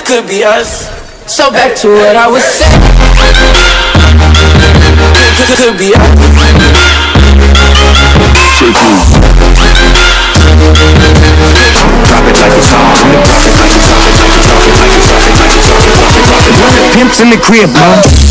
could be us. So back to what I was saying. Could be us. Drop it like it's on. Drop it like it's on. Drop it like it's on. Drop it like it's on. Pimps in the crib, man.